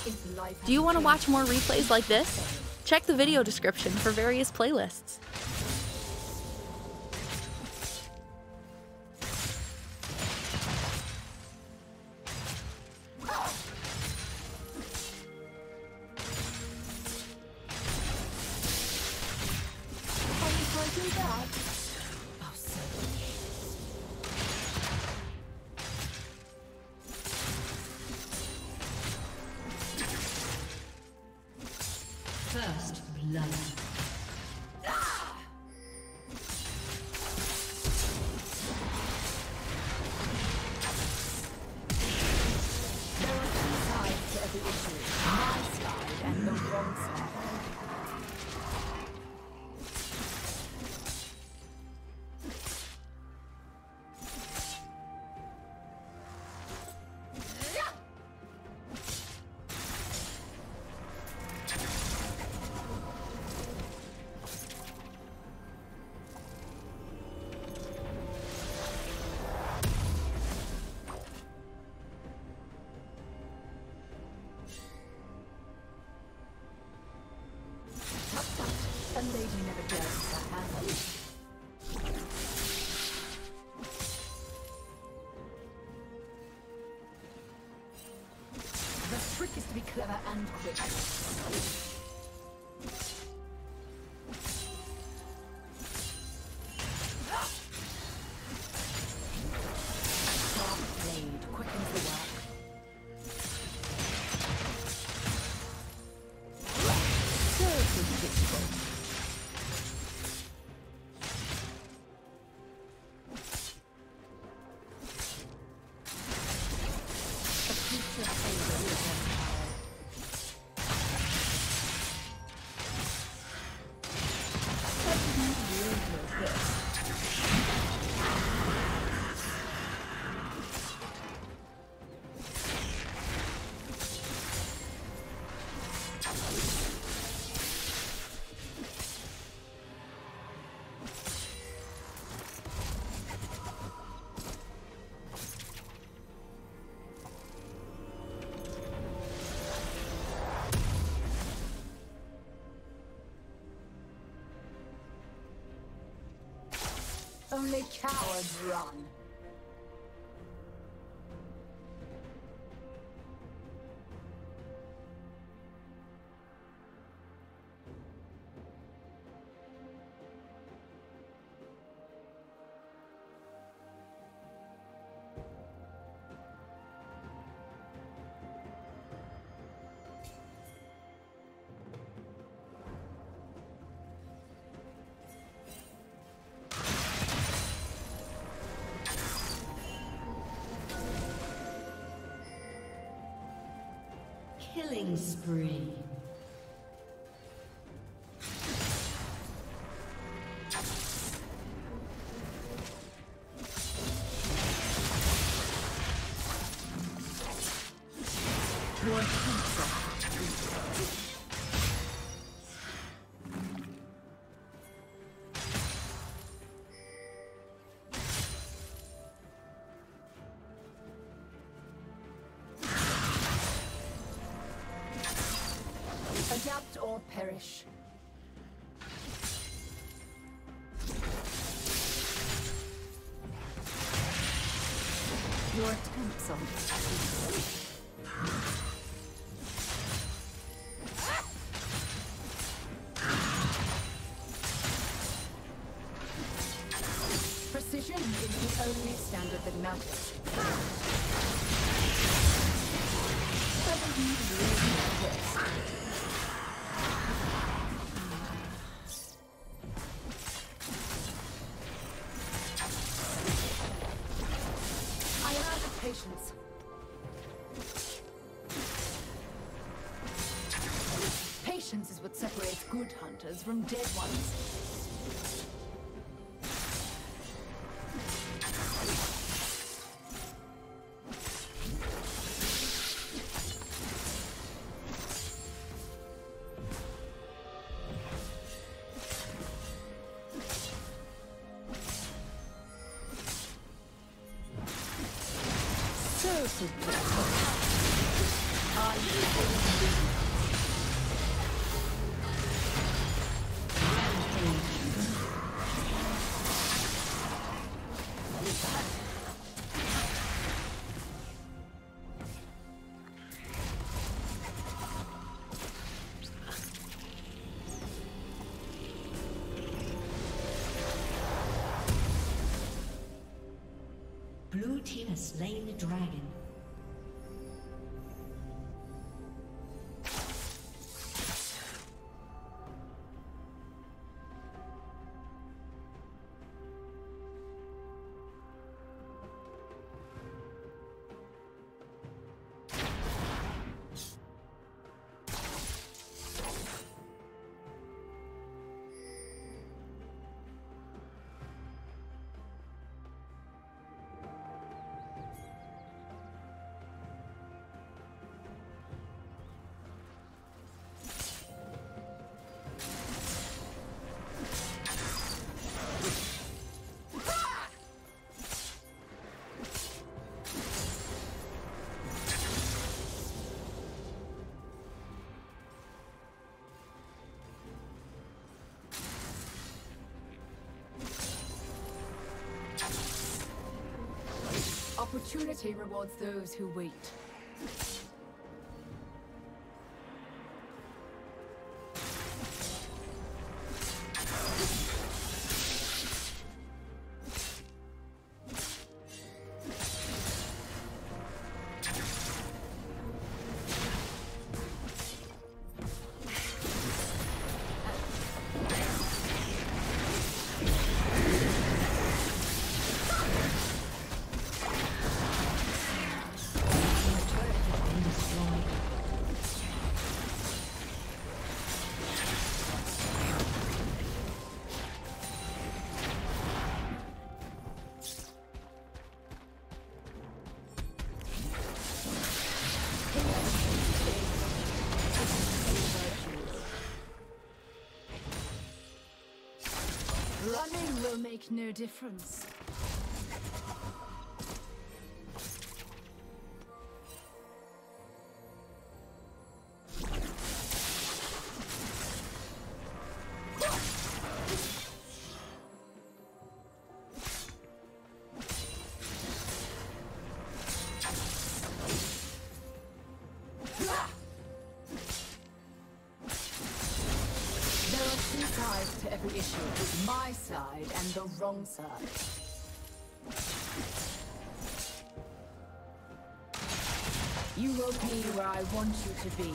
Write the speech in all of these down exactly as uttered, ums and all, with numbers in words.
Do you want to watch more replays like this? Check the video description for various playlists. First blood. A lady never dares to happen. The trick is to be clever and quick. Sharp blade quickens the work. So predictable. Only cowards run. Killing spree. Your pizza. Adapt or perish. Your attempts on precision is the only standard that matters. Doesn't need to be this. Patience. Patience is what separates good hunters from dead ones. So predictable. Are you Blue team has slain the dragon. Opportunity rewards those who wait. Running will make no difference. To every issue, my side and the wrong side. You will be where I want you to be.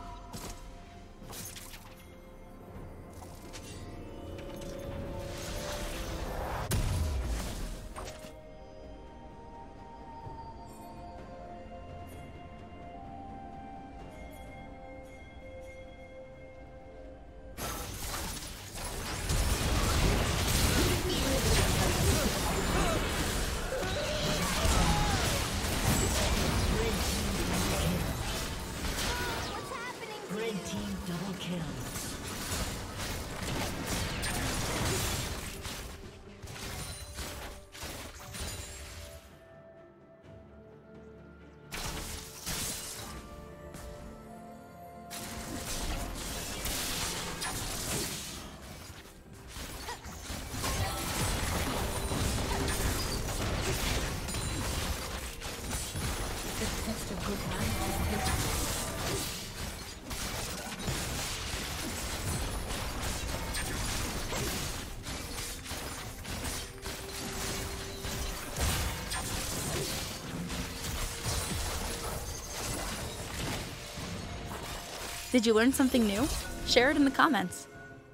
Did you learn something new? Share it in the comments.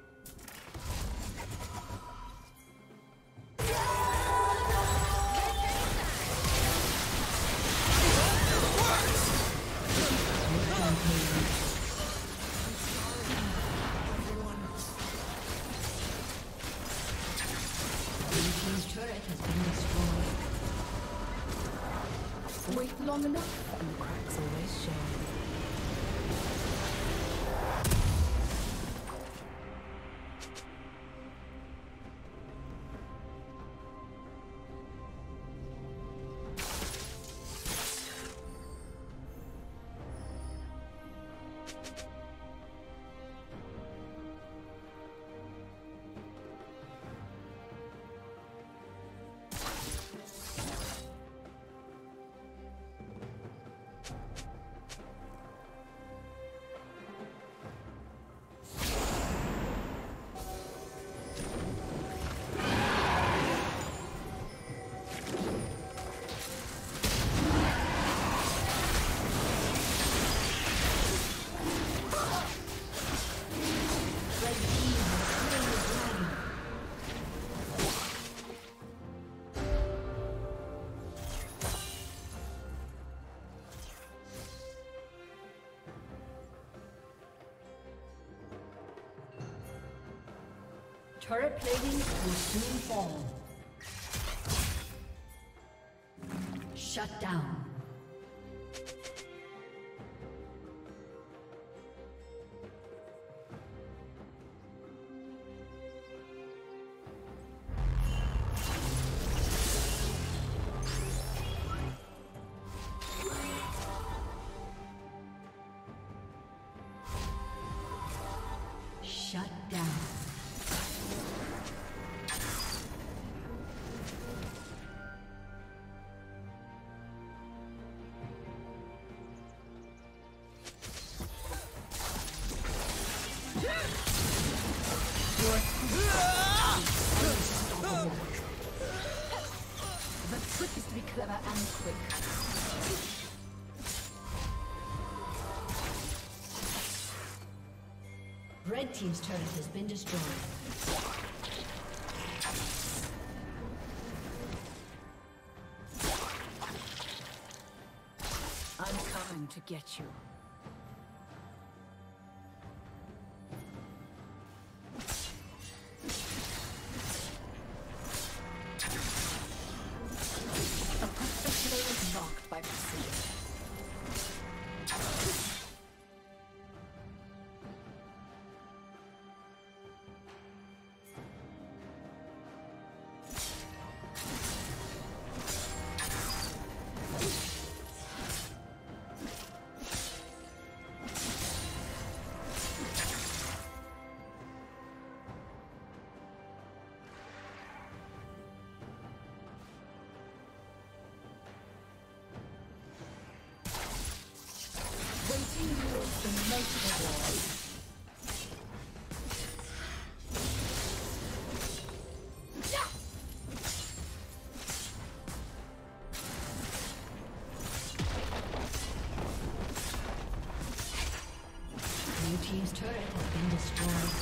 Wait long enough and the cracks always show. Turret plating will soon fall. Shut down. Shut down. The trick is to be clever and quick. Red team's turret has been destroyed. I'm coming to get you. A perfect is marked by precision. Waiting yields the most reward. Blue team's turret has been destroyed.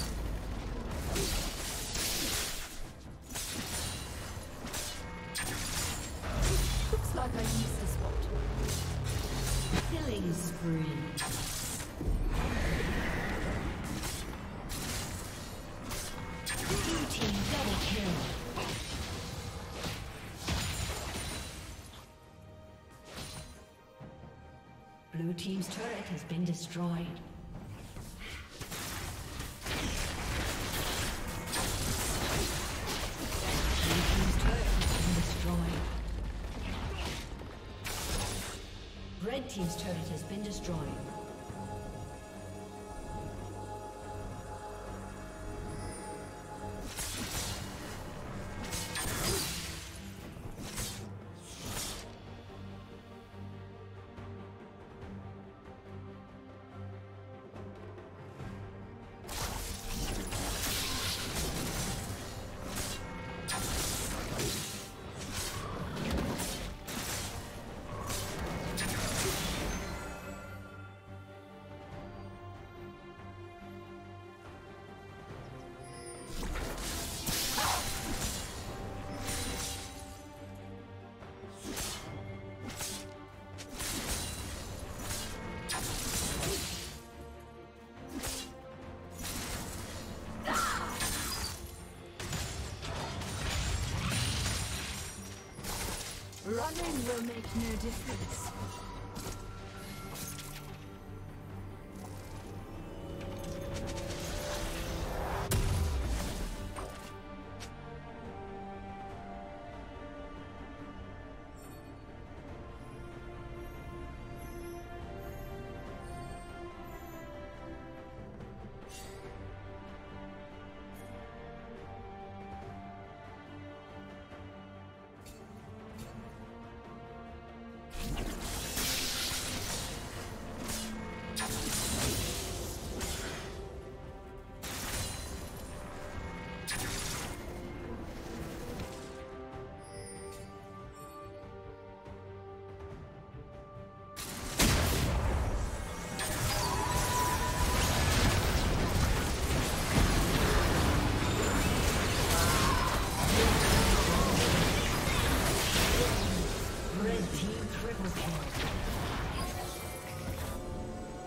Looks like I used this spot. Killing spree. Blue team double kill. Blue team's turret has been destroyed. Blue team's turret has been destroyed. Red team's turret has been destroyed. Running will make no difference.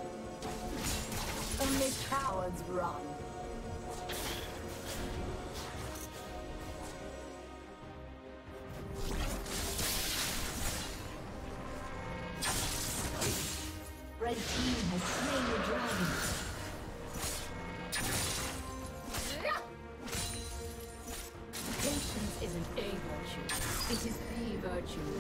Only cowards run. slain the dragon. Patience isn't a virtue, it is the virtue.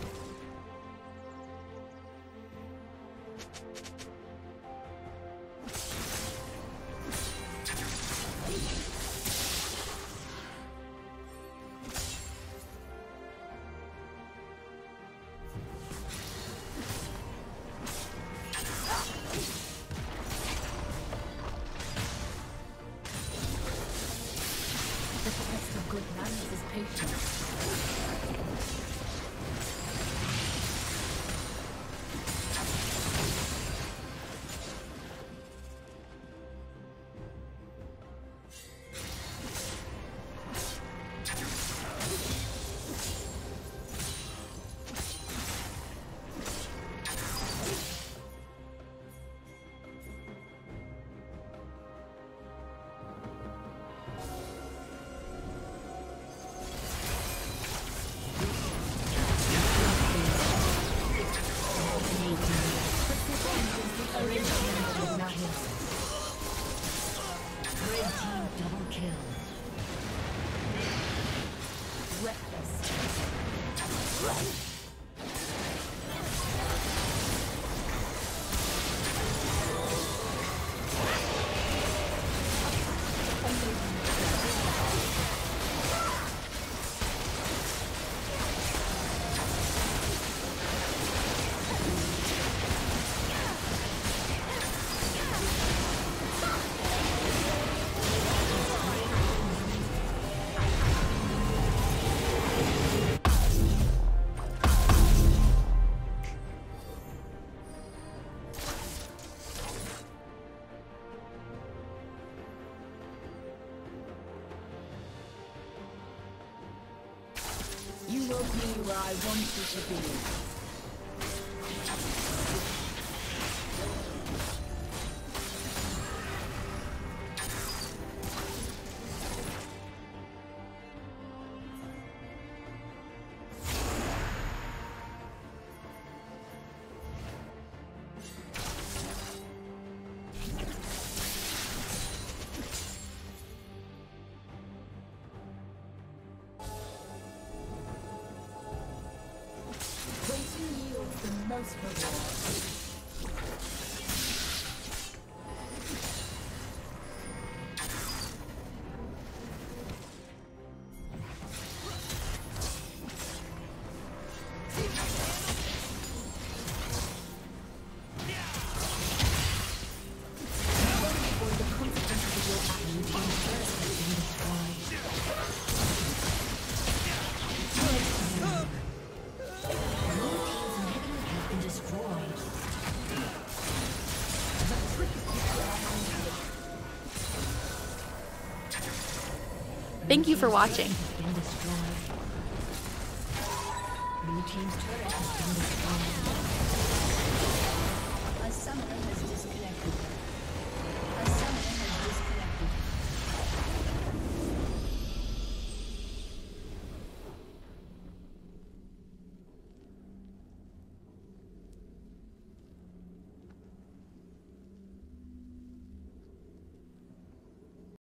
You will be where I want you to be. Most reward. Thank you for watching. Blue team's turret has been destroyed. A summoner has disconnected.